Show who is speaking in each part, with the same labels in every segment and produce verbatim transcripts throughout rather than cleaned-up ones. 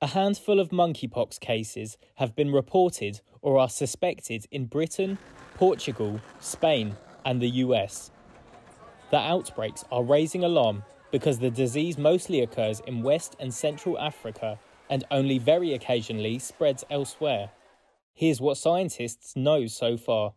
Speaker 1: A handful of monkeypox cases have been reported or are suspected in Britain, Portugal, Spain, and the U S. The outbreaks are raising alarm because the disease mostly occurs in West and Central Africa and only very occasionally spreads elsewhere. Here's what scientists know so far.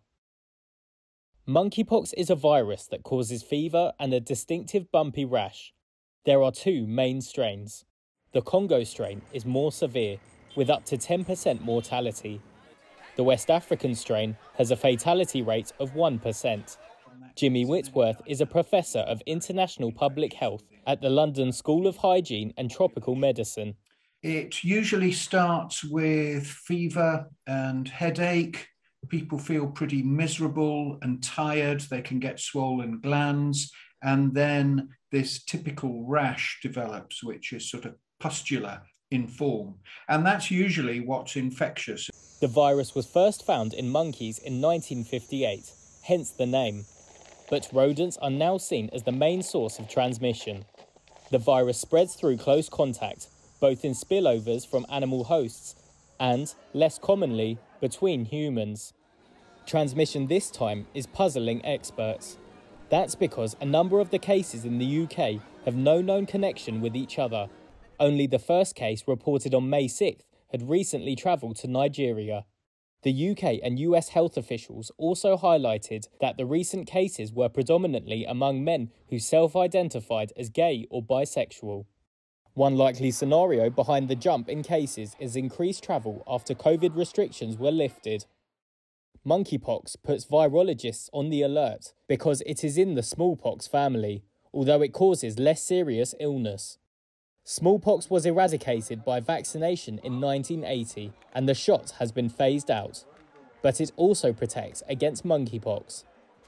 Speaker 1: Monkeypox is a virus that causes fever and a distinctive bumpy rash. There are two main strains. The Congo strain is more severe, with up to ten percent mortality. The West African strain has a fatality rate of one percent. Jimmy Whitworth is a professor of international public health at the London School of Hygiene and Tropical Medicine.
Speaker 2: It usually starts with fever and headache. People feel pretty miserable and tired. They can get swollen glands. And then this typical rash develops, which is sort of pustular in form. And that's usually what's infectious.
Speaker 1: The virus was first found in monkeys in nineteen fifty-eight, hence the name. But rodents are now seen as the main source of transmission. The virus spreads through close contact, both in spillovers from animal hosts and, less commonly, between humans. Transmission this time is puzzling experts. That's because a number of the cases in the U K have no known connection with each other. Only the first case, reported on May sixth, had recently travelled to Nigeria. The U K and U S health officials also highlighted that the recent cases were predominantly among men who self-identified as gay or bisexual. One likely scenario behind the jump in cases is increased travel after COVID restrictions were lifted. Monkeypox puts virologists on the alert because it is in the smallpox family, although it causes less serious illness. Smallpox was eradicated by vaccination in nineteen eighty, and the shot has been phased out. But it also protects against monkeypox.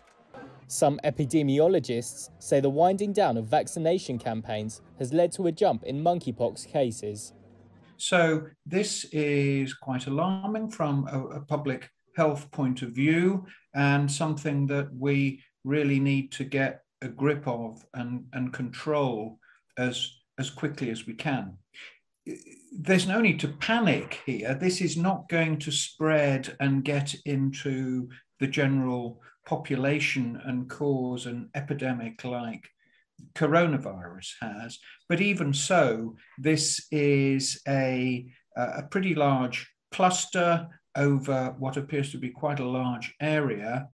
Speaker 1: Some epidemiologists say the winding down of vaccination campaigns has led to a jump in monkeypox cases.
Speaker 2: So this is quite alarming from a, a public health point of view, and something that we really need to get a grip of and, and control as as quickly as we can. There's no need to panic here. This is not going to spread and get into the general population and cause an epidemic like coronavirus has. But even so, this is a, a pretty large cluster over what appears to be quite a large area.